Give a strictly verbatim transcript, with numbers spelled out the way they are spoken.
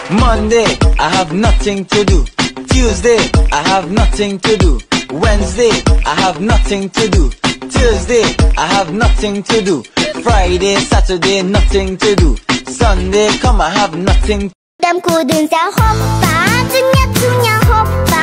Monday, I have nothing to do. Tuesday, I have nothing to do. Wednesday, I have nothing to do. Thursday, I have nothing to do. Friday, Saturday, nothing to do. Sunday, come, I have nothing. Đám cô đừng ra họp và chủ nhật chủ nhà họp